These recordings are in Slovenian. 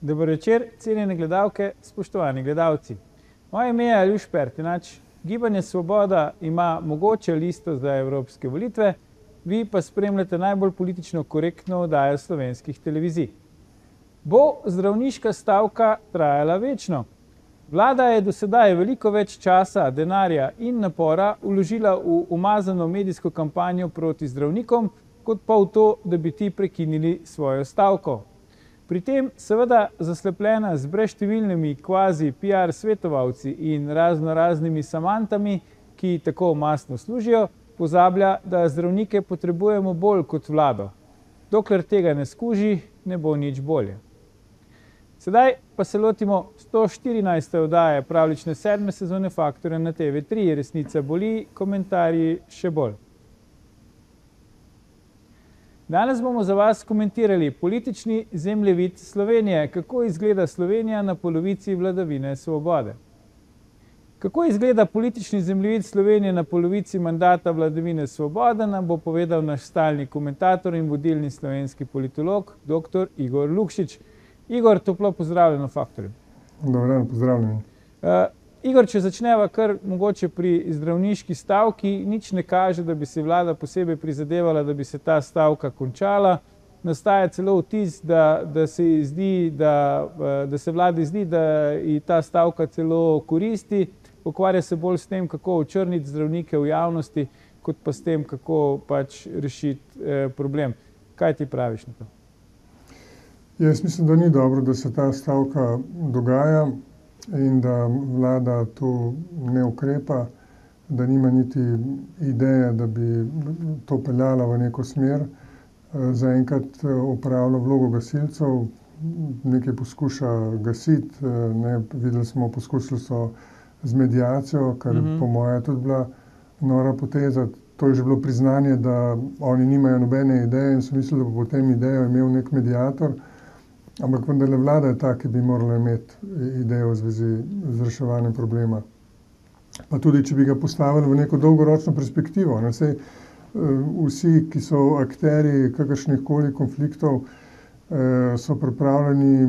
Dober večer, cenjene gledalke, spoštovani gledalci. Moje ime je Aljuš Pertinač. Gibanje Svoboda ima mogoče listo za evropske volitve, vi pa spremljate najbolj politično korektno oddajo slovenskih televizij. Bo zdravniška stavka trajala večno? Vlada je do sedaj veliko več časa, denarja in napora vložila v umazano medijsko kampanjo proti zdravnikom, kot pa v to, da bi ti prekinili svojo stavko. Pri tem seveda zaslepljena z brezštevilnimi kvazi PR svetovalci in raznimi samantami, ki tako mastno služijo, pozablja, da zdravnike potrebujemo bolj kot vlado. Dokler tega ne skuži, ne bo nič bolje. Sedaj pa se lotimo 114. oddaje pravljične 7. sezone Faktorja na TV3. Resnica boli, komentarji še bolj. Danes bomo za vas komentirali politični zemljevid Slovenije, kako izgleda Slovenija na polovici vladavine Svobode. Kako izgleda politični zemljevid Slovenije na polovici mandata vladavine Svobode, nam bo povedal naš stalni komentator in vodilni slovenski politolog, dr. Igor Lukšič. Igor, toplo pozdravljen na Faktorju. Dober dan, pozdravljeni. Igor, če začneva kar mogoče pri zdravniški stavki, nič ne kaže, da bi si vlada posebej prizadevala, da bi se ta stavka končala. Nastaja celo vtis, da se vladi zdi, da ji ta stavka celo koristi, ukvarja se bolj s tem, kako očrniti zdravnike v javnosti, kot pa s tem, kako pač rešiti problem. Kaj ti praviš na to? Jaz mislim, da ni dobro, da se ta stavka dogaja in da vlada tu ne ukrepa, da nima niti ideje, da bi to peljala v neko smer. Zaenkrat opravlja vlogo gasilcev, nekaj poskuša gasiti, videli smo, poskusili so z mediacijo, kar po moje tudi bila nora poteza. To je že bilo priznanje, da oni nimajo nobene ideje in so mislili, da bo potem idejo imel nek mediator. Ampak vendarle vlada je ta, ki bi morala imeti idejo v zvezi z reševanjem problema. Pa tudi, če bi ga postavili v neko dolgoročno perspektivo. Saj vsi, ki so akterji kakršnih koli konfliktov, so pripravljeni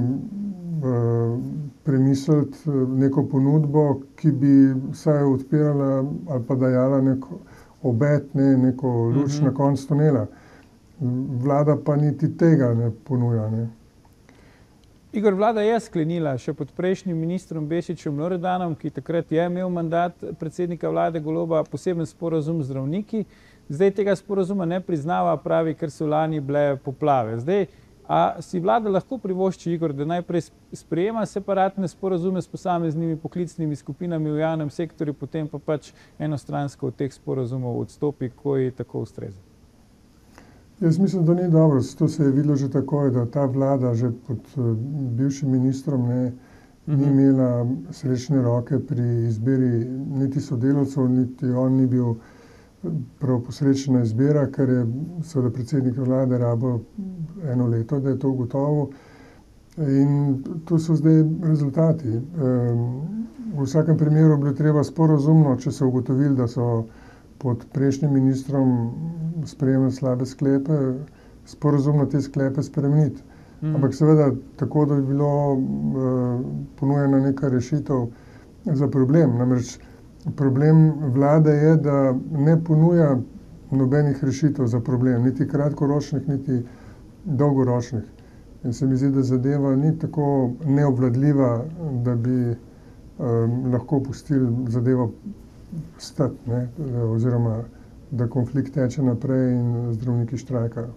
premisliti neko ponudbo, ki bi vsaj odpirala ali pa dajala neko obet, neko luč na koncu tunela. Vlada pa niti tega ne ponuja. Igor, vlada je sklenila še pod prejšnjim ministrom Bešičem Loredanom, ki takrat je imel mandat predsednika vlade Goloba, poseben sporazum z zdravniki. Zdaj tega sporazuma ne priznava, pravi, ker so lani bile poplave. Zdaj, a si vlada lahko privošči, Igor, da najprej sprejema separatne sporazume s posameznimi poklicnimi skupinami v javnem sektorju, potem pa pač enostransko od teh sporazumov odstopi, ko ji tako ustreza? Jaz mislim, da ni dobro. To se je videlo že takoj, da ta vlada že pod bivšim ministrom ni imela srečne roke pri izbiri niti sodelavcev, niti on ni bil prav posrečena izbira, ker je seveda predsednik vlade rabil 1 leto, da je to ugotovil. In tu so zdaj rezultati. V vsakem primeru bi bilo treba sporazumno, če so ugotovili, da so pod prejšnjim ministrom sprejemali slabe sklepe, sporazumno te sklepe spremeniti. Ampak seveda tako, da bi bilo ponujena neka rešitev za problem. Namreč problem vlade je, da ne ponuja nobenih rešitev za problem, niti kratkoročnih, niti dolgoročnih. In se mi zdi, da zadeva ni tako neobvladljiva, da bi lahko pustili zadevo stati, oziroma da konflikt teče naprej in zdravniki štrajkajo.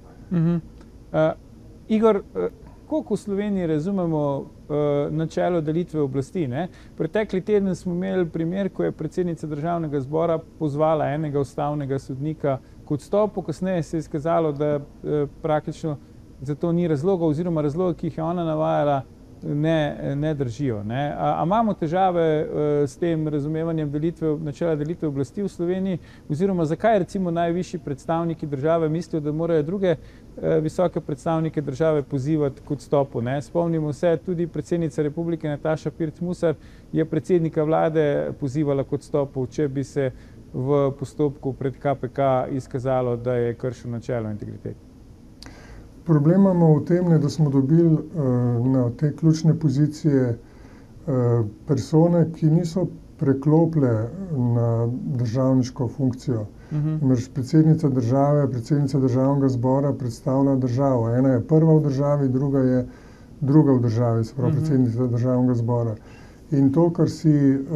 Igor, koliko v Sloveniji razumemo načelo delitve oblasti? Pretekli teden smo imeli primer, ko je predsednica Državnega zbora pozvala enega ustavnega sodnika k odstopu, kasneje se je izkazalo, da praktično za to ni razlogov, oziroma razlogi, ki jih je ona navajala, ne držijo. A imamo težave s tem razumevanjem načela delitve oblasti v Sloveniji, oziroma zakaj recimo najvišji predstavniki države mislijo, da morajo druge visoke predstavnike države pozivati k odstopu? Spomnimo se, tudi predsednica Republike Nataša Pirc Musar je predsednika vlade pozivala k odstopu, če bi se v postopku pred KPK izkazalo, da je kršil načelo integritete. problem imamo v tem, da smo dobili na te ključne pozicije persone, ki niso preklopile na državniško funkcijo. Predsednica države, predsednica državnega zbora predstavlja državo. Ena je prva v državi, druga je druga v državi, se pravi predsednica državnega zbora. In to, kar si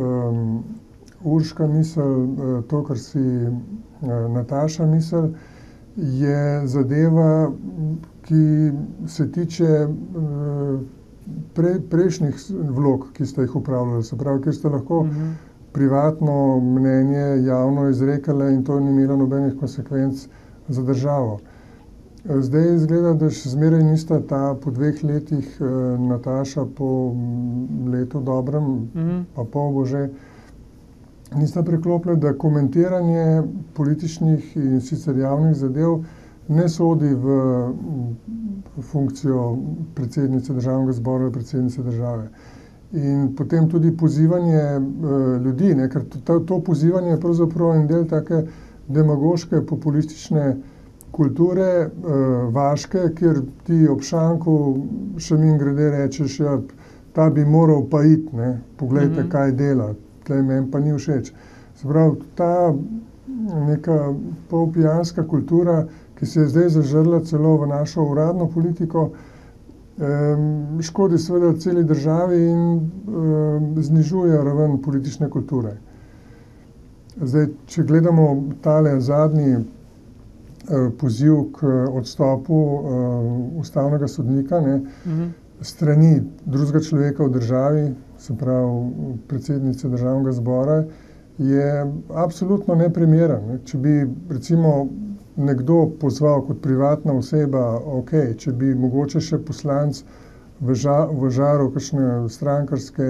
Urška misel, to, kar si Nataša misel, je zadeva, ki se tiče prejšnjih vlog, ki ste jih upravljali. Se pravi, kjer ste lahko privatno mnenje javno izrekali in to ni imelo nobenih konsekvenc za državo. Zdaj izgleda, da še zmeraj nista ta po 2 letih Nataša po letu dobrem, pa pol bo že, nista preklopila, da komentiranje političnih in sicer javnih zadev ne sodi v funkcijo predsednice državnega zbora ali predsednice države. In potem tudi pozivanje ljudi, ne, ker to pozivanje je pravzaprav en del take demagoške, populistične kulture, vaške, kjer ti ob šanku še mimogrede rečeš, ja, ta bi moral pa iti, ne, poglejte, kaj dela, tlej meni pa ni všeč. Se pravi, ta neka polpijanska kultura, ki se je zdaj zažrla celo v našo uradno politiko, škodi seveda celi državi in znižuje raven politične kulture. Zdaj, če gledamo tale zadnji poziv k odstopu ustavnega sodnika, ne, strani drugega človeka v državi, se pravi predsednice državnega zbora, je absolutno neprimeren. Ne. Če bi recimo nekdo pozval kot privatna oseba, ok, če bi mogoče še poslanec v žaru kakšne strankarske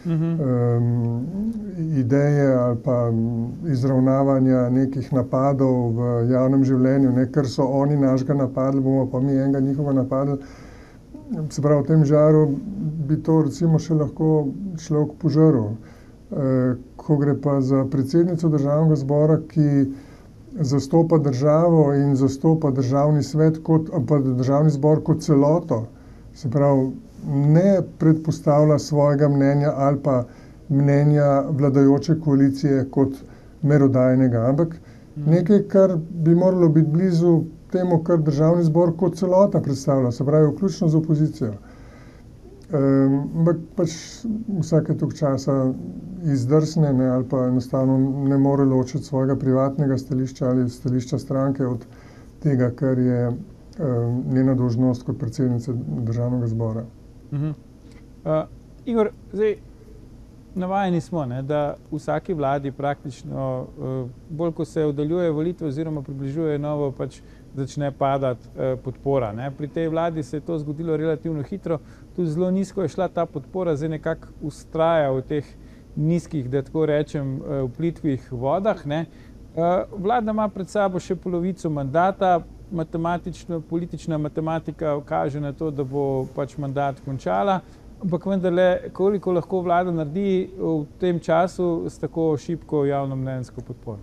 ideje ali pa izravnavanja nekih napadov v javnem življenju, ne, ker so oni našega napadli, bomo pa mi enega njihova napadli. Se pravi, v tem žaru bi to recimo še lahko človek požrl. Ko gre pa za predsednico državnega zbora, ki zastopa državo in zastopa državni svet pa državni zbor kot celoto, se pravi, ne predpostavlja svojega mnenja ali pa mnenja vladajoče koalicije kot merodajnega, ampak nekaj, kar bi moralo biti blizu temu, kar državni zbor kot celota predstavlja, se pravi, vključno z opozicijo. Ampak pač vsake toliko časa izdrsne, ne, ali pa enostavno ne more ločiti svojega privatnega stališča ali stališča stranke od tega, kar je njena dolžnost kot predsednice državnega zbora. Igor, zdaj navajeni smo, ne, da vsaki vladi praktično bolj, ko se oddaljuje volitve oziroma približuje novo, pač začne padati podpora. Ne. Pri tej vladi se je to zgodilo relativno hitro, tudi zelo nizko je šla ta podpora, zdaj nekako vztraja v teh nizkih, da tako rečem, plitvih vodah. Ne. Vlada ima pred sabo še polovico mandata, politična matematika kaže na to, da bo pač mandat končala, ampak vendarle, koliko lahko vlada naredi v tem času s tako šibko javnomnenjsko podporo?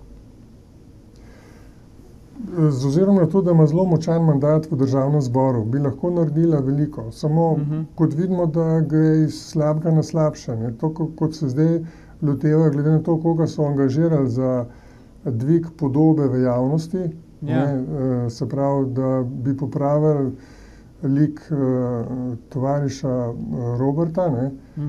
Z ozirom na to, da ima zelo močan mandat v državnem zboru, bi lahko naredila veliko. Samo kot vidimo, da gre iz slabega na slabše. Ne. To, kot se zdaj lotevajo, glede na to, koga so angažirali za dvig podobe v javnosti, ne, se pravi, da bi popravili lik tovariša Roberta, ne.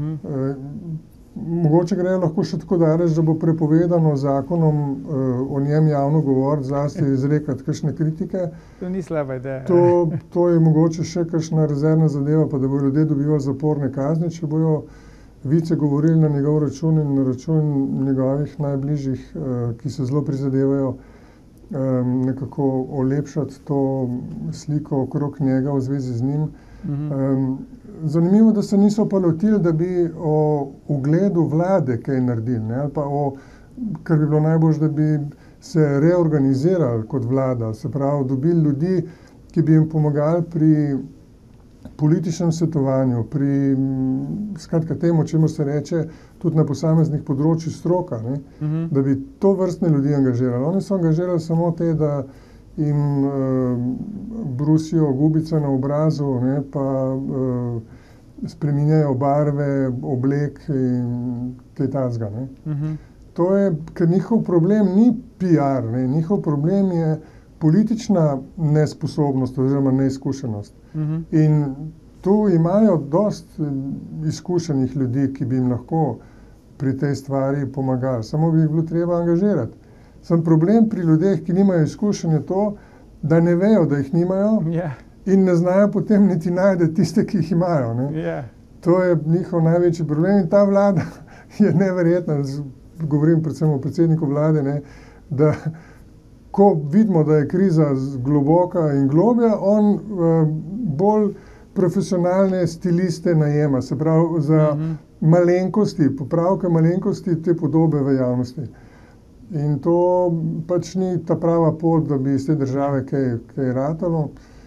Mogoče grejo lahko še tako daleč, da bo prepovedano zakonom o njem javno govoriti, zlasti izrekati kakšne kritike. To ni slaba ideja. To je mogoče še kakšna rezervna zadeva, pa da bodo ljudje dobivali zaporne kazni, če bojo vice govorili na njegov račun in na račun njegovih najbližjih, ki se zelo prizadevajo nekako olepšati to sliko okrog njega v zvezi z njim. Zanimivo, da se niso pa lotili, da bi o ugledu vlade kaj naredili, ne, ali pa kar bi bilo najboljše, da bi se reorganizirali kot vlada, se pravi, dobili ljudi, ki bi jim pomagali pri političnem svetovanju, pri skratka temu, čemu se reče, tudi na posameznih področjih stroka, ne, da bi to vrstne ljudi angažirali. Oni so angažirali samo te, da jim brusijo gubice na obrazu, ne, pa spreminjajo barve, oblek in kaj takega. To je, ker njihov problem ni PR, ne, njihov problem je politična nesposobnost oziroma neizkušenost. In tu imajo dost izkušenih ljudi, ki bi jim lahko pri tej stvari pomagali, samo bi jih bilo treba angažirati. Sam problem pri ljudeh, ki nimajo izkušenj, je to, da ne vejo, da jih nimajo in ne znajo potem niti najti tiste, ki jih imajo. Ne. To je njihov največji problem in ta vlada je neverjetna. Govorim predvsem o predsedniku vlade, ne, da ko vidimo, da je kriza globoka in globja, on bolj profesionalne stiliste najema, se pravi za malenkosti, popravke malenkosti te podobe v javnosti. In to pač ni ta prava pot, da bi iz te države kaj ratalo.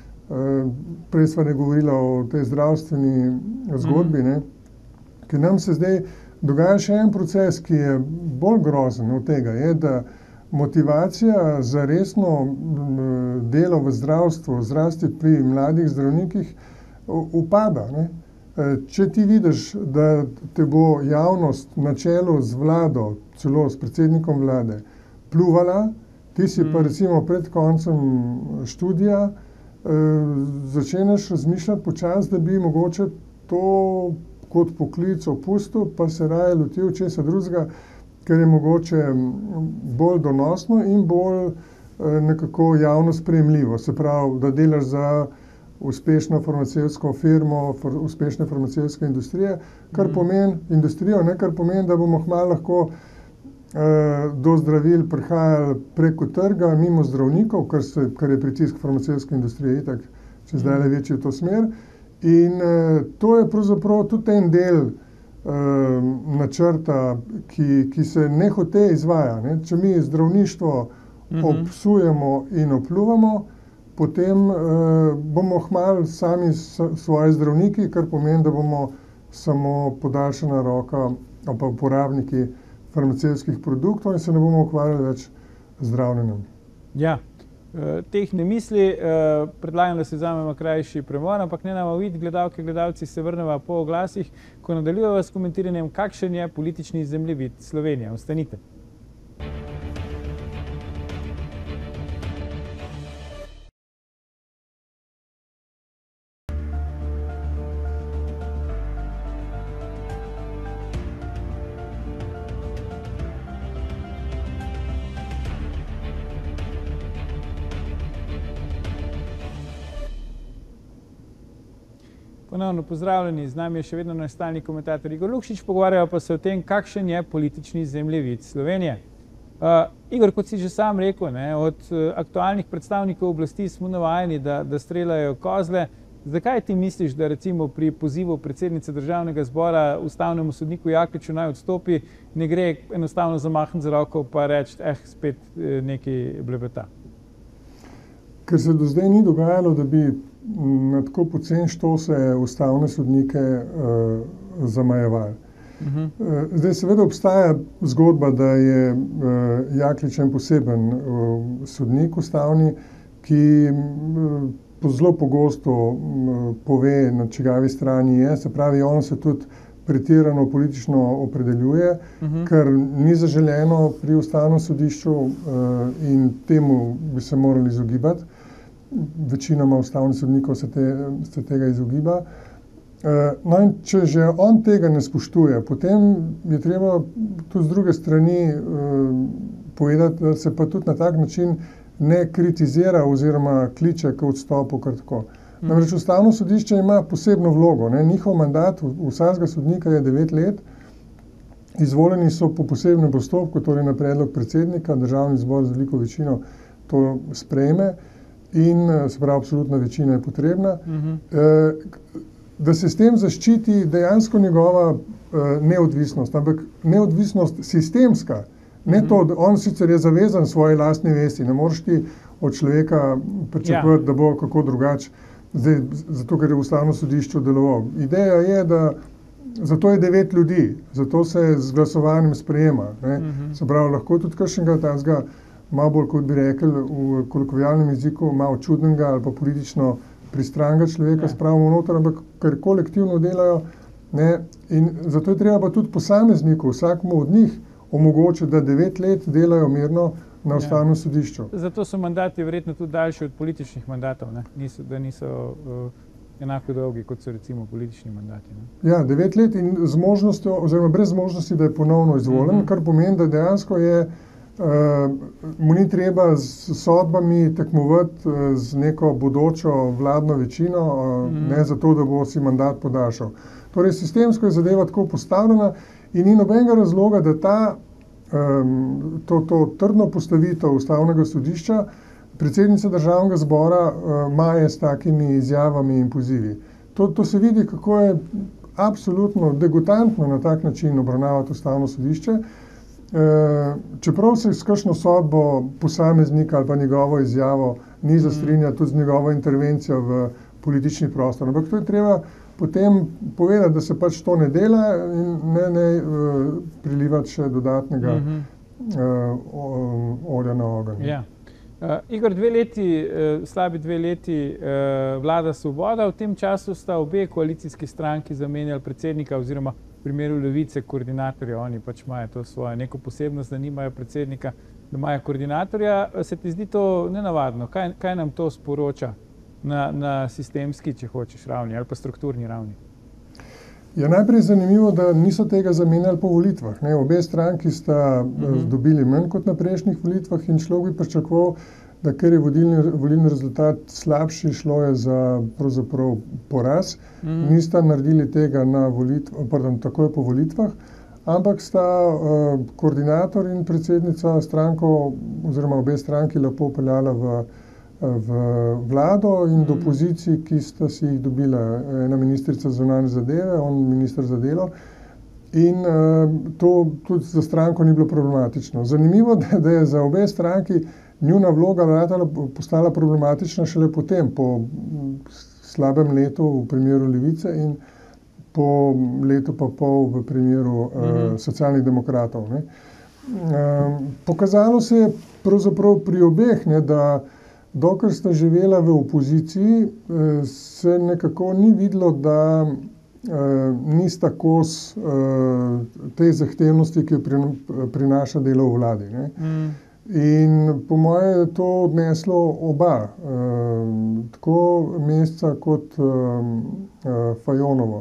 Prej sva ne govorila o tej zdravstveni zgodbi, ne, ker nam se zdaj dogaja še en proces, ki je bolj grozen od tega, je, da motivacija za resno delo v zdravstvu, zlasti pri mladih zdravnikih, upada. Ne. Če ti vidiš, da te bo javnost na čelu z vlado, celo s predsednikom vlade, pljuvala, ti si pa recimo pred koncem študija, začeneš razmišljati počasi, da bi mogoče to kot poklic opustil, pa se raje lotil česa drugega, ker je mogoče bolj donosno in bolj nekako javno sprejemljivo. Se pravi, da delaš za uspešno farmacevtsko firmo, uspešne farmacevtske industrije, kar pomeni industrijo, ne, kar pomeni, da bomo kmalu lahko do zdravil prihajali preko trga, mimo zdravnikov, kar je pritisk farmacevtske industrije itak čez zdajle večji v to smer. In to je pravzaprav tudi en del načrta, ki se nehote izvaja. Ne. Če mi zdravništvo obsujemo in opljuvamo, potem bomo kmalu sami svoji zdravniki, kar pomeni, da bomo samo podaljšana roka ali pa uporabniki farmacevtskih produktov in se ne bomo ukvarjali več z zdravljenjem. Ja, teh ne misli, predlagam, da se vzamemo krajši premor, ampak ne nam videti, gledalke, gledalci, se vrnemo po oglasih, ko nadaljujemo s komentiranjem, kakšen je politični zemljevid Slovenije. Ostanite. Ponovno pozdravljeni, z nami je še vedno stalni komentator Igor Lukšič, pogovarjajo pa se o tem, kakšen je politični zemljevid Slovenije. Igor, kot si že sam rekel, ne, od aktualnih predstavnikov oblasti smo navajeni, da streljajo kozle. Zakaj ti misliš, da recimo pri pozivu predsednice Državnega zbora ustavnemu sodniku Jakliču naj odstopi, ne gre enostavno zamahniti z roko pa reči, spet nekaj blebeta? Ker se do zdaj ni dogajalo, da bi na tako poceni štose ustavne sodnike zamajevali. Zdaj seveda obstaja zgodba, da je Jaklič en poseben sodnik ustavni, ki zelo pogosto pove, na čigavi strani je, se pravi, on se tudi pretirano politično opredeljuje, kar ni zaželeno pri ustavnem sodišču in temu bi se morali izogibati. Večinoma ustavnih sodnikov se tega izogiba. No in če že on tega ne spoštuje, potem je treba tudi z druge strani povedati, da se pa tudi na tak način ne kritizira oziroma kliče k odstopu kar tako. Namreč ustavno sodišče ima posebno vlogo. Ne? Njihov mandat vsakega sodnika je 9 let. Izvoljeni so po posebnem postopku, torej na predlog predsednika, Državni zbor z veliko večino to sprejme. In se pravi, absolutna večina je potrebna, da se s tem zaščiti dejansko njegova neodvisnost, ampak neodvisnost sistemska. Ne to, da on sicer je zavezan svoji lastni vesti, ne moreš ti od človeka pričakovati, da bo kako drugače, zdaj, zato ker je ustavno sodišče deloval. Ideja je, da zato je 9 ljudi, zato se z glasovanjem sprejema. Ne. Se pravi, lahko tudi kakšnega takega malo bolj, kot bi rekli v kolokvialnem jeziku, malo čudnega ali pa politično pristranega človeka spravimo noter, ampak ker kolektivno delajo, ne, in zato je treba pa tudi posamezniku, vsakmu od njih omogočiti, da 9 let delajo mirno na Ustavnem sodišču. Zato so mandati verjetno tudi daljši od političnih mandatov, ne? Da niso enako dolgi, kot so recimo politični mandati. Ne? Ja, 9 let in z možnostjo, oziroma brez možnosti, da je ponovno izvoljen, kar pomeni, da dejansko mu ni treba z sodbami tekmovati z neko bodočo vladno večino, ne zato, da bo si mandat podaljšal. Torej, sistemsko je zadeva tako postavljena in ni nobenega razloga, da to trdno postavitev Ustavnega sodišča predsednica Državnega zbora maje s takimi izjavami in pozivi. To se vidi, kako je absolutno degutantno na tak način obravnavati Ustavno sodišče, čeprav se s kakšno sodbo posameznika ali pa njegovo izjavo ni zastrinjati tudi z njegovo intervencijo v politični prostor. Ampak to je treba potem povedati, da se pač to ne dela in ne prilivati še dodatnega olja na ogenj. Ja. Igor, slabi 2 leti vlada Svoboda, v tem času sta obe koalicijski stranki zamenjali predsednika oziroma v primeru Levice koordinatorja, oni pač imajo to svojo neko posebnost, da nimajo predsednika, da imajo koordinatorja. Se ti zdi to nenavadno? Kaj nam to sporoča na sistemski, če hočeš, ravni ali pa strukturni ravni? Ja, najprej je zanimivo, da niso tega zamenjali po volitvah. Ne? Obe stranki sta dobili manj kot na prejšnjih volitvah in človek bi pričakoval, da ker je volilni rezultat slabši, šlo je za pravzaprav poraz. Nista naredili tega takoj po volitvah, ampak sta koordinator in predsednica stranko oziroma obe stranki lepo peljala v vlado in do pozicij, ki sta si jih dobila. Ena ministrica za zunanje zadeve, on minister za delo. In to tudi za stranko ni bilo problematično. Zanimivo, da je za obe stranki njuna vloga postala problematična šele potem, po slabem letu v primeru Levice in po letu pa pol v primeru socialnih demokratov. Ne. Pokazalo se je pravzaprav pri obeh, ne, da dokler sta živela v opoziciji, se nekako ni videlo, da nista kos tej zahtevnosti, ki jo prinaša delo v vladi. Ne. In po moje je to odneslo oba, tako Mesca kot Fajonovo.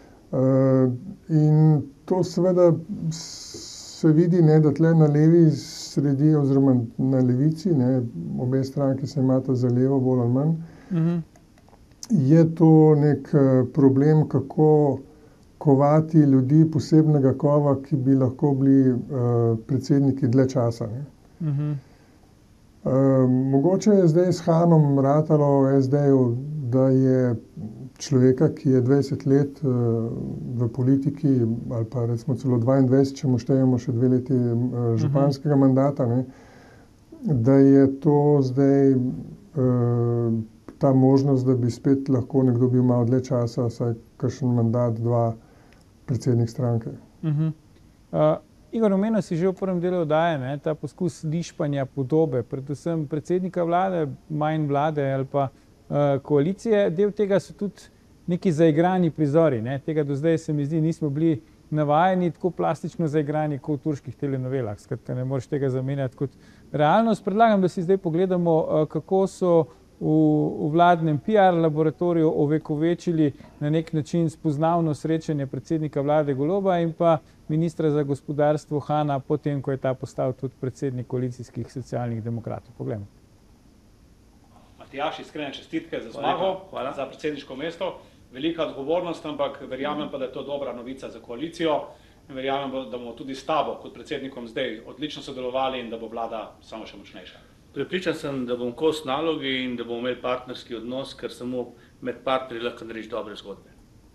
In to seveda se vidi, ne, da tle na levi sredi oziroma na levici, ne, obe stranki se imata za levo bolj ali manj, je to nek problem, kako kovati ljudi posebnega kova, ki bi lahko bili predsedniki dlje časa. Ne. Mogoče je zdaj s Hanom ratalo SD-ju, da je človeka, ki je 20 let v politiki, ali pa recimo celo 22, če mu štejemo še 2 leti županskega mandata, ne, da je to zdaj ta možnost, da bi spet lahko nekdo bil malo dlje časa, saj kakšen mandat, 2 predsednik stranke. Igor, omenil si že v prvem delu oddaje, ne, ta poskus lišpanja podobe, predvsem predsednika vlade, manj vlade ali pa koalicije. Del tega so tudi neki zaigrani prizori. Ne. Tega do zdaj se mi zdi nismo bili navajeni, tako plastično zaigrani kot v turških telenovelah. Skratka, ne moreš tega zamenjati kot realnost. Predlagam, da si zdaj pogledamo, kako so v vladnem PR laboratoriju ovekovečili na nek način spoznavno srečanje predsednika vlade Goloba in pa ministra za gospodarstvo Hana, potem, ko je ta postal tudi predsednik koalicijskih socialnih demokratov. Poglejmo. Matjaž, iskrene čestitke za zmago, za predsedniško mesto. Velika odgovornost, ampak verjamem pa, da je to dobra novica za koalicijo. Verjamem, da bomo tudi s tabo kot predsednikom zdaj odlično sodelovali in da bo vlada samo še močnejša. Prepričan sem, da bom kos nalogi in da bomo imeli partnerski odnos, ker samo med partnerji lahko narediš dobre zgodbe.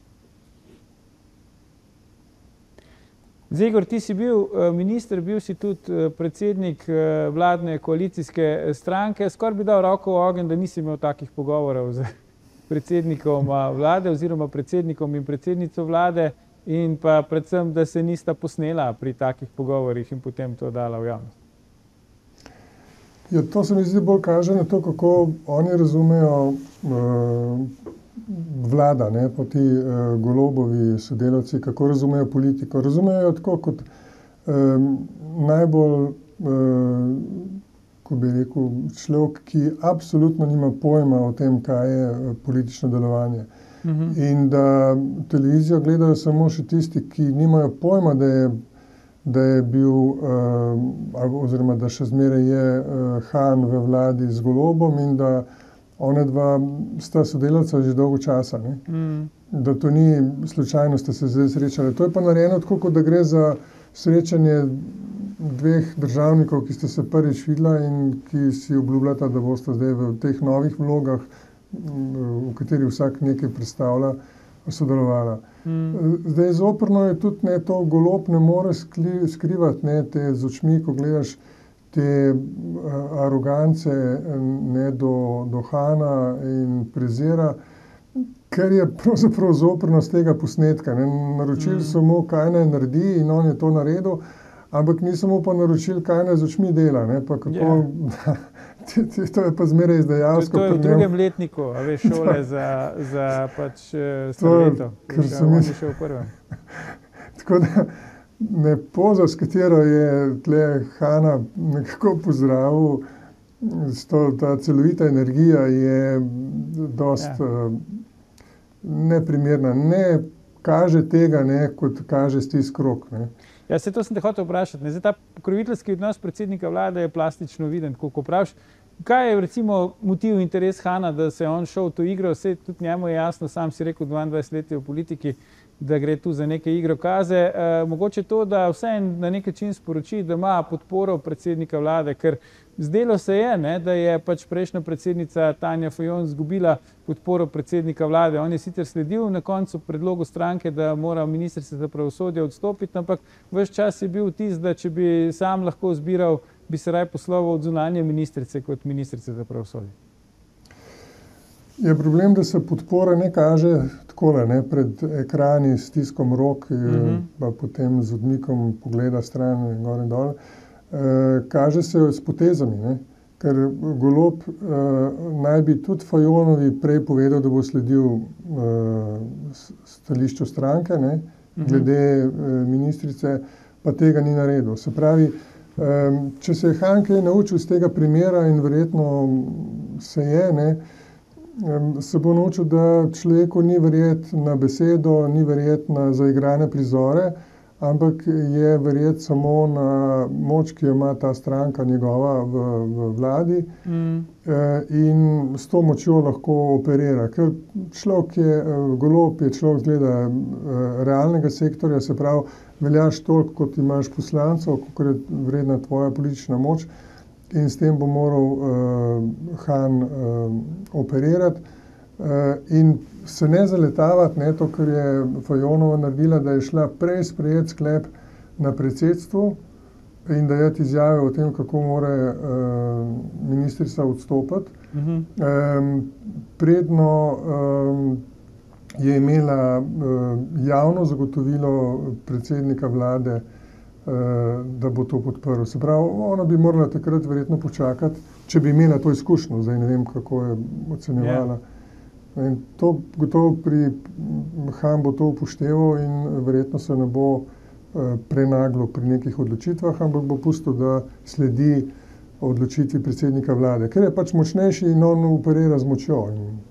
Zdaj, Igor, ti si bil minister, bil si tudi predsednik vladne koalicijske stranke. Skoraj bi dal roko v ogenj, da nisi imel takih pogovorov z predsednikom vlade oziroma predsednikom in predsednico vlade in pa predvsem, da se nista posnela pri takih pogovorih in potem to dala v javnost. Ja, to se mi zdi bolj kaže na to, kako oni razumejo vlada, ne, pa ti Golobovi sodelavci, kako razumejo politiko. Razumejo tako kot najbolj, ko bi rekel, človek, ki absolutno nima pojma o tem, kaj je politično delovanje. In da televizijo gledajo samo še tisti, ki nimajo pojma, da je bil, oziroma da še zmeraj je Han v vladi z Golobom in da ona dva sta sodelavca že dolgo časa. Ne? Da to ni slučajno, sta se zdaj srečali. To je pa narejeno tako, kot da gre za srečanje dveh državnikov, ki sta se prvič videla in ki si obljubljata, da bosta zdaj v teh novih vlogah, v kateri vsak nekaj predstavlja, sodelovala. Zdaj zoprno je tudi ne, to Golob ne more skrivati ne, te z očmi, ko gledaš te arogance ne, do Hana in Prezera, ker je pravzaprav zoprnost tega posnetka. Ne. Naročili so mu, kaj naj naredi in on je to naredil, ampak niso mu pa naročili, kaj naj z očmi dela. Ne, pa kako, to je pa zmeraj izdajalsko. To je v drugem letniku, a veš, šole za pač starleto. Ker sem šel v prvem. Tako da ne poza, s katero je tle Hana nekako pozdravil, ta celovita energija je dost neprimerna. Ne kaže tega, ne, kot kaže stisk rok. Ne. Ja, to sem te hotel vprašati. Zdaj, ta pokroviteljski odnos predsednika vlade je plastično viden, ko praviš. Kaj je recimo motiv, interes Hana, da se je on šel v to igro? Vse tudi njemu je jasno, sam si rekel 22 let v politiki, da gre tu za neke igrokaze. Mogoče to, da vseeno na nek način sporoči, da ima podporo predsednika vlade, ker zdelo se je, ne, da je pač prejšnja predsednica Tanja Fajon izgubila podporo predsednika vlade. On je sicer sledil na koncu predlogu stranke, da mora ministrica za pravosodje odstopiti, ampak ves čas je bil vtis, da če bi sam lahko izbiral, bi se raje posloval od zunanje ministrice kot ministrice za pravosodje. Je problem, da se podpora ne kaže takole, ne, pred ekrani s stiskom rok, pa potem z odmikom pogleda stran in gor in dol. Kaže se s potezami, ne, ker Golob naj bi tudi Fajonovi prej povedal, da bo sledil stališču stranke, ne, glede ministrice, pa tega ni naredil. Se pravi, če se je Han kaj naučil iz tega primera in verjetno se je, ne, se bo naučil, da človeku ni verjeti na besedo, ni verjeti na zaigrane prizore, ampak je verjeti samo na moč, ki jo ima ta stranka njegova v vladi in s to močjo lahko operira. Ker človek je, Golob je človek zgleda realnega sektorja, se pravi, veljaš toliko, kot imaš poslancev, kot je vredna tvoja politična moč. In s tem bo moral Han operirati in se ne zaletavati, ne, to, kar je Fajonova naredila, da je šla prej sprejeti sklep na predsedstvu in dajati izjave o tem, kako mora ministrica odstopiti. Predno je imela javno zagotovilo predsednika vlade, da bo to podprl. Se pravi, ona bi morala takrat verjetno počakati, če bi imela to izkušnjo. Zdaj ne vem, kako je ocenjevala. In to gotovo Han bo to upošteval in verjetno se ne bo prenaglo pri nekih odločitvah, ampak bo pustil, da sledi odločitvi predsednika vlade. Ker je pač močnejši in on operira z močjo.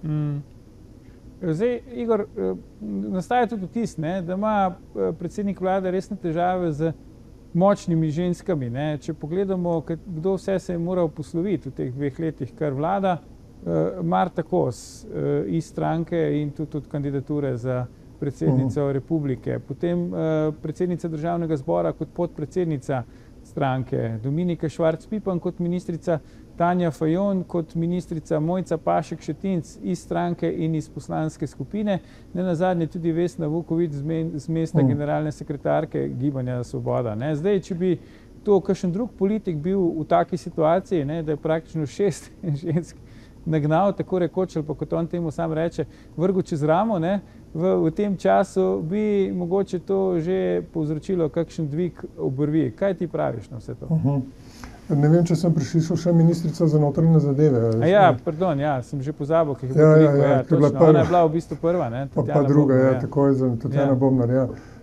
Zdaj, Igor, nastaja tudi vtis, ne, da ima predsednik vlade resne težave z močnimi ženskami. Ne. Če pogledamo, kdo vse se je moral posloviti v teh 2 letih, kar vlada, Marta Kos iz stranke in tudi kandidature za predsednico republike. Potem predsednica državnega zbora kot podpredsednica stranke, Dominika Švarc-Pipan kot ministrica, Tanja Fajon kot ministrica, Mojca Pašek Šetinc iz stranke in iz poslanske skupine, nenazadnje tudi Vesna Vuković z mesta generalne sekretarke Gibanja Svoboda. Ne. Zdaj, če bi to kakšen drug politik bil v taki situaciji, ne, da je praktično 6 žensk nagnal, tako rekoč, ali pa kot on temu sam reče, vrgel čez ramo, ne, v tem času bi mogoče to že povzročilo kakšen dvig obrvi. Kaj ti praviš na vse to? Ne vem, če sem prišel še ministrica za notranje zadeve. Pardon, sem že pozabil, ki je bila prva. Ona je bila v bistvu prva, ne? Pa druga, Bobnar, takoj za Tatjana Bobnar,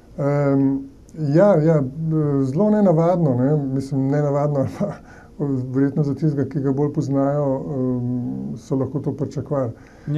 zelo nenavadno, ne? Mislim, nenavadno, verjetno za tistega, ki ga bolj poznajo, so lahko to pričakovali.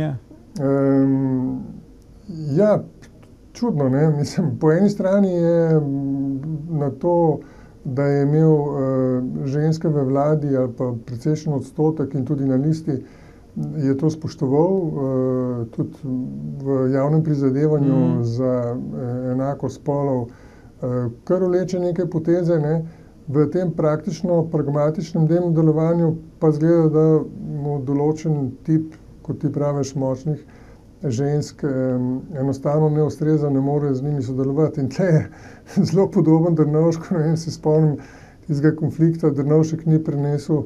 Čudno, ne? Mislim, po eni strani je na to, da je imel ženske v vladi ali pa precejšen odstotek in tudi na listi, je to spoštoval, tudi v javnem prizadevanju za enako spolov, kar vleče neke poteze, ne? V tem praktično pragmatičnem delovanju pa zgleda, da mu določen tip, kot ti praviš, močnih žensk enostavno ne ustreza, ne more z njimi sodelovati. In tle je zelo podoben Drnovšku, ne vem, se spomnim tistega konflikta, Drnovšek ni prenesel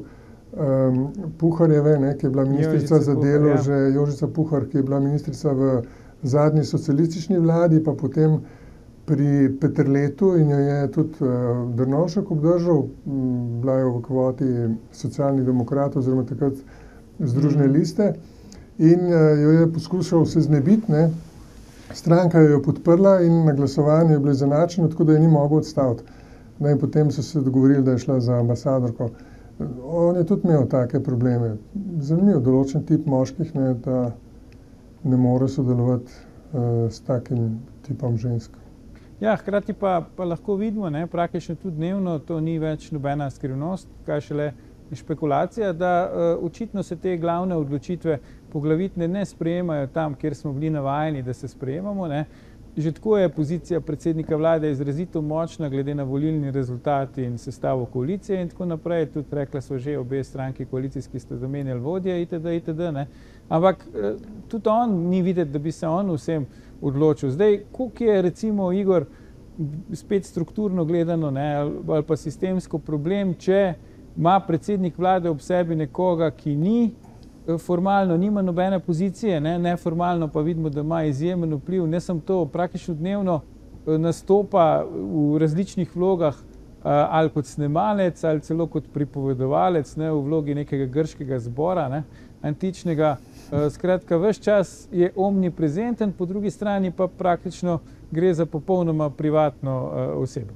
Puharjeve, ne, ki je bila ministrica za delo, že Jožica Puhar, ki je bila ministrica v zadnji socialistični vladi, pa potem pri Peterletu in jo je tudi Drnovšek obdržal, bila je v kvoti socialnih demokratov oziroma takrat Združene liste in jo je poskušal se znebiti, ne. Stranka jo je podprla in na glasovanju je bilo izenačeno, tako da je ni mogel odstaviti. In potem so se dogovorili, da je šla za ambasadorko. On je tudi imel take probleme. Zanimiv določen tip moških, ne, da ne more sodelovati s takim tipom žensk. Hkrati pa lahko vidimo, ne, praktično tudi dnevno, to ni več nobena skrivnost, kaj šele špekulacija, da očitno se te glavne odločitve poglavitne ne sprejemajo tam, kjer smo bili navajeni, da se sprejemamo, ne. Že tako je pozicija predsednika vlade izrazito močna glede na volilni rezultati in sestavo koalicije in tako naprej. Tudi rekla so že obe stranki koalicijski sta zamenjali vodje itd. Ne. Ampak tudi on ni videti, da bi se on vsem odločil. Zdaj, koliko je recimo, Igor, spet strukturno gledano, ne, ali pa sistemsko problem, če ima predsednik vlade ob sebi nekoga, ki ni formalno, nima nobene pozicije, ne, neformalno pa vidimo, da ima izjemen vpliv, ne samo to, praktično dnevno nastopa v različnih vlogah, ali kot snemalec, ali celo kot pripovedovalec, ne, v vlogi nekega grškega zbora, ne, antičnega. Skratka, ves čas je omniprezenten, po drugi strani pa praktično gre za popolnoma privatno osebo.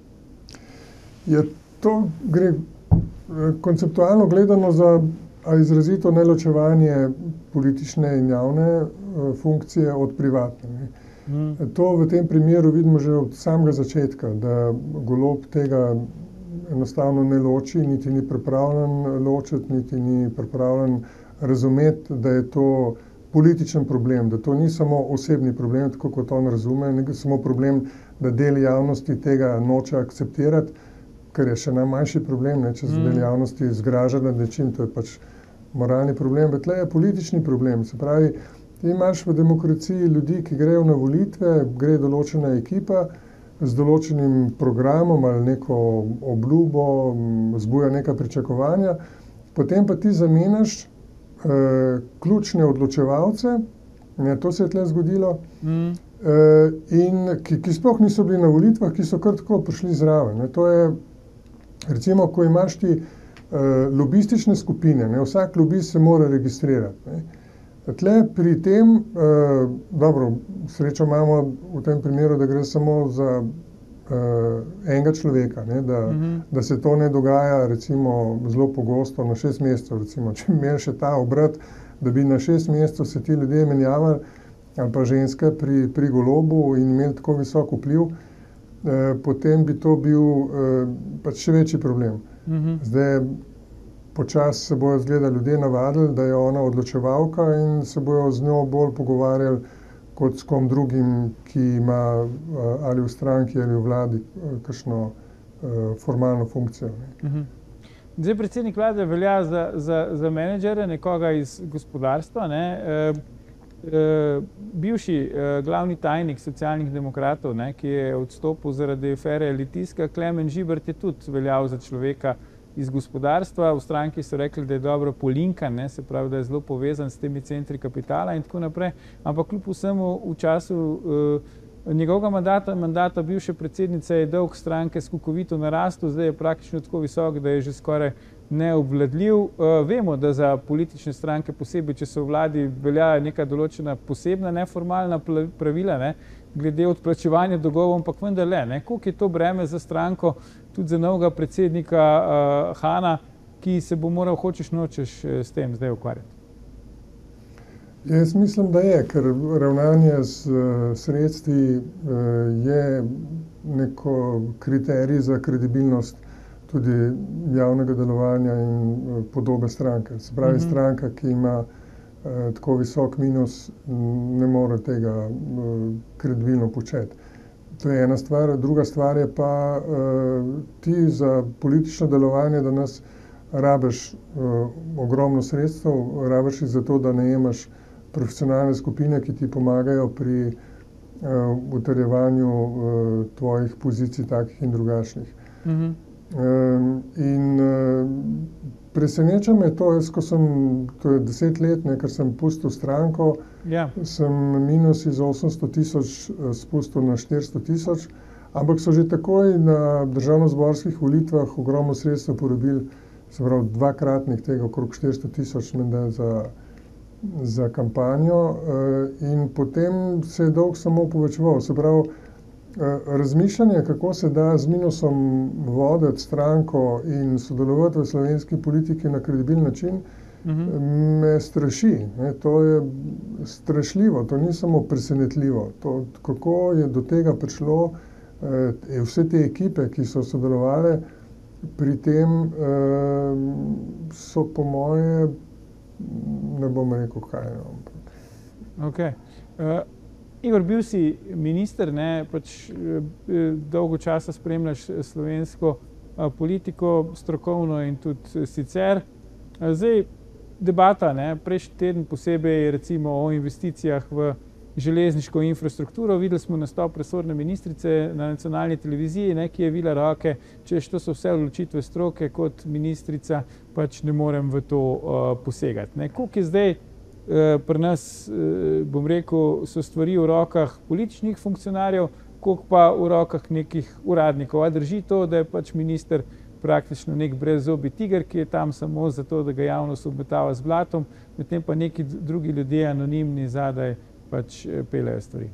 To gre konceptualno gledano za izrazito neločevanje politične in javne funkcije od privatne. To v tem primeru vidimo že od samega začetka, da Golob tega enostavno ne loči, niti ni pripravljen ločiti, niti ni pripravljen razumeti, da je to političen problem, da to ni samo osebni problem, tako kot on razume, ne samo problem, da del javnosti tega noče akceptirati, kar je še najmanjši problem, ne, če se del javnosti zgraža nad nečim, to je pač moralni problem, pa tle je politični problem. Se pravi, ti imaš v demokraciji ljudi, ki grejo na volitve, gre določena ekipa z določenim programom ali neko obljubo, zbuja neka pričakovanja, potem pa ti zamenjaš ključne odločevalce, ne, to se je tle zgodilo, in ki sploh niso bili na volitvah, ki so kar tako prišli zraven. Ne. To je, recimo, ko imaš ti lobistične skupine, ne, vsak lobist se mora registrirati. Ne. Tle pri tem, dobro, srečo imamo v tem primeru, da gre samo za enega človeka, ne, da se to ne dogaja recimo zelo pogosto na 6 mesecev, recimo, če bi imeli še ta obrat, da bi na 6 mesecev se ti ljudje menjavali, ali pa ženske pri Golobu in imeli tako visok vpliv, potem bi to bil pač še večji problem. Zdaj, počasi se bojo zgleda ljudje navadili, da je ona odločevalka in se bojo z njo bolj pogovarjali kot s kom drugim, ki ima ali v stranki ali v vladi kakšno formalno funkcijo. Zdaj, predsednik vlade velja za menedžera, nekoga iz gospodarstva, ne. Bivši glavni tajnik Socialnih demokratov, ne, ki je odstopil zaradi afere Litijska, Klemen Žibert, je tudi veljal za človeka iz gospodarstva. V stranki so rekli, da je dobro polinkan, ne, se pravi, da je zelo povezan s temi centri kapitala in tako naprej. Ampak kljub vsemu v času njegovega mandata bivše predsednice je dolg stranke skokovito narastel, zdaj je praktično tako visok, da je že skoraj neobvladljiv. Vemo, da za politične stranke posebej, če so v vladi, velja neka določena posebna neformalna pravila, ne, glede odplačevanja dolgov, ampak vendarle, koliko je to breme za stranko, tudi za novega predsednika Hana, ki se bo moral hočeš nočeš s tem zdaj ukvarjati? Jaz mislim, da je, ker ravnanje z sredstvi je neko kriterij za kredibilnost tudi javnega delovanja in podobe stranke. Se pravi, stranka, ki ima tako visok minus, ne more tega kredibilno početi. To je ena stvar. Druga stvar je pa ti za politično delovanje, da nas rabiš ogromno sredstev, rabiš jih zato, da najemaš profesionalne skupine, ki ti pomagajo pri utrjevanju tvojih pozicij takih in drugačnih. In preseneča me to, to je 10 let, ker sem pustil stranko, sem minus iz 800.000 spustil na 400.000, ampak so že takoj na državnozborskih volitvah ogromno sredstev porabili, se pravi dvakratnik tega, okrog 400.000 menda za kampanjo, in potem se je dolg samo povečeval. Se pravi, razmišljanje, kako se da z minusom voditi stranko in sodelovati v slovenski politiki na kredibilen način, me straši. To je strašljivo, to ni samo presenetljivo. Kako je do tega prišlo, vse te ekipe, ki so sodelovale pri tem, so po moje, ne bom rekel kaj. Okay. Igor, bil si minister, dolgo časa spremljaš slovensko politiko, strokovno in tudi sicer. Zdaj debata, prejšnji teden posebej recimo o investicijah v železniško infrastrukturo. Videli smo nastop resorne ministrice na nacionalni televiziji, ki je vila roke, češ to so vse odločitve stroke, kot ministrica pač ne morem v to posegati. Koliko je zdaj pri nas, bom rekel, so stvari v rokah političnih funkcionarjev, koliko pa v rokah nekih uradnikov. A drži to, da je pač minister praktično nek brezzobi tiger, ki je tam samo zato, da ga javnost obmetava z blatom, medtem pa neki drugi ljudje anonimni zadaj pač peljejo stvari.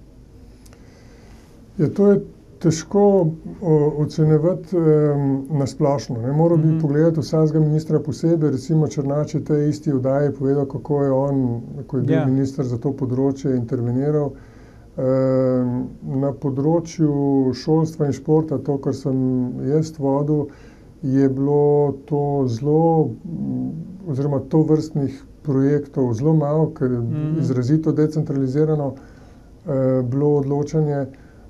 Ja, to je težko ocenjevati na splošno. Moral bi pogledati vsakega ministra posebej, recimo Černač je tej isti oddaji povedal, kako je on, ko je bil minister za to področje, interveniral. Na področju šolstva in športa, to, kar sem jaz vodil, je bilo to zelo, oziroma tovrstnih projektov zelo malo, ker je izrazito decentralizirano bilo odločanje.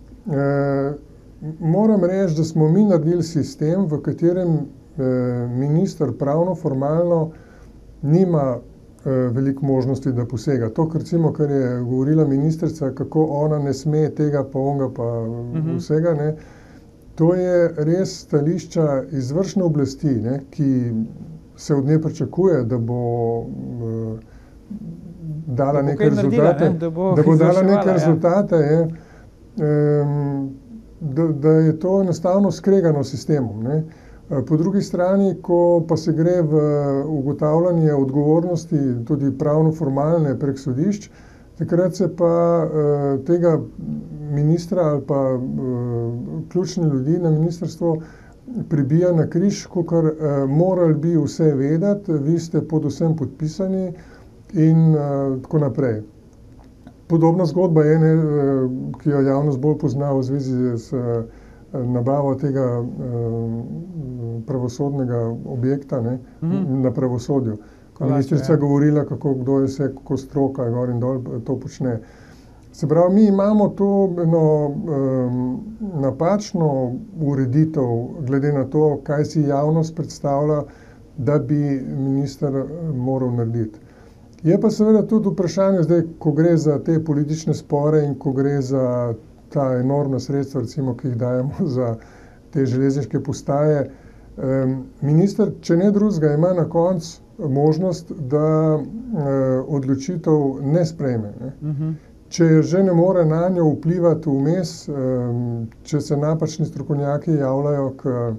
Moram reči, da smo mi naredili sistem, v katerem minister pravno formalno nima veliko možnosti, da posega. To, kar je govorila ministrica, kako ona ne sme tega, pa onga, pa vsega, to je res stališča izvršne oblasti, ki se od nje pričakuje, da bo dala neke rezultate, da bo dala neke rezultate, da je to enostavno skregano s sistemom. Po drugi strani, ko pa se gre v ugotavljanje odgovornosti, tudi pravno-formalne prek sodišč, takrat se pa tega ministra ali pa ključni ljudi na ministrstvo pribija na križ, kakor morali bi vse vedeti, vi ste pod vsem podpisani in tako naprej. Podobna zgodba je, ki jo javnost bolj pozna v zvezi s nabavo tega pravosodnega objekta na pravosodju. Ministrica govorila, kdo je vse, kako stroka gor in dol to počne. Se pravi, mi imamo to eno napačno ureditev glede na to, kaj si javnost predstavlja, da bi minister moral narediti. Je pa seveda tudi vprašanje zdaj, ko gre za te politične spore in ko gre za ta enormna sredstva, recimo, ki jih dajemo za te železniške postaje. Minister, če ne drugega, ima na koncu možnost, da odločitev ne sprejme. če že ne more na njo vplivati vmes, če se napačni strokovnjaki javljajo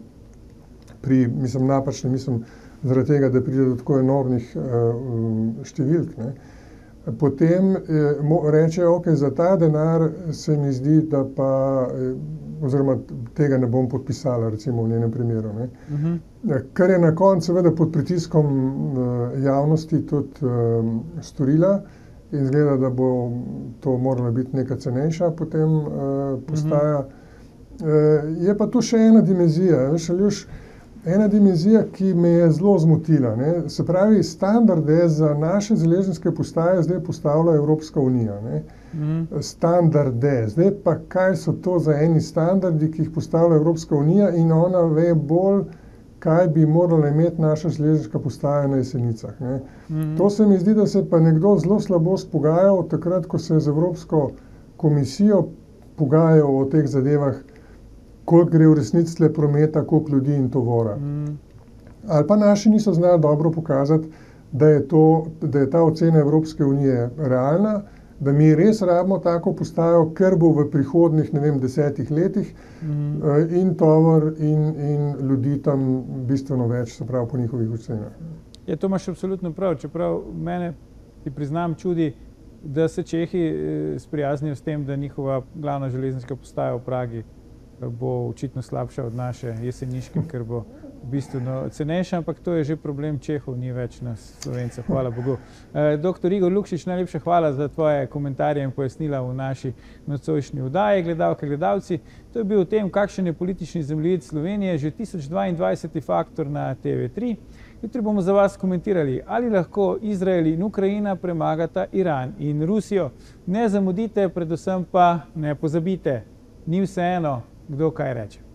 zaradi tega, da pride do tako enormnih številk, ne. Potem reče, ok, za ta denar se mi zdi, da pa, oziroma tega ne bom podpisala, recimo v njenem primeru, ne. Kar je na koncu seveda pod pritiskom javnosti tudi storila in izgleda, da bo to morala biti neka cenejša potem postaja. Je pa tu še ena dimenzija, veš, Aljuš, ena dimenzija, ki me je zelo zmotila, ne. Se pravi, standarde za naše železniške postaje zdaj postavlja Evropska unija, ne. Standarde. Zdaj pa, kaj so to za eni standardi, ki jih postavlja Evropska unija in ona ve bolj, kaj bi morala imeti naša železniška postaja na Jesenicah, ne. To se mi zdi, da se pa nekdo zelo slabo spogajal takrat, ko se je z Evropsko komisijo pogajal o teh zadevah, koliko gre v resnici tle prometa, koliko ljudi in tovora. Ali pa naši niso znali dobro pokazati, da je ta ocena Evropske unije realna, da mi res rabimo tako postajo, ker bo v prihodnjih, 10 letih in tovor in ljudi tam bistveno več, se pravi po njihovih ocenah. Ja, to imaš absolutno prav, čeprav mene, ti priznam, čudi, da se Čehi sprijaznijo s tem, da njihova glavna železniška postaja v Pragi bo očitno slabša od naše jeseniške, ker bo bistveno cenejša, ampak to je že problem Čehov, ni več nas Slovencev, hvala Bogu. Dr. Igor Lukšič, najlepša hvala za tvoje komentarje in pojasnila v naši nocojšnji oddaji, gledalke, gledalci. To je bil o tem, kakšen je politični zemljevid Slovenije, že 1022. Faktor na TV3. Jutri bomo za vas komentirali, ali lahko Izrael in Ukrajina premagata Iran in Rusijo. Ne zamudite, predvsem pa ne pozabite, ni vseeno, kdo kaj reče.